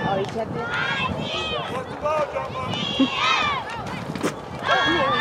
Oh, he kept it? What's the ball, John?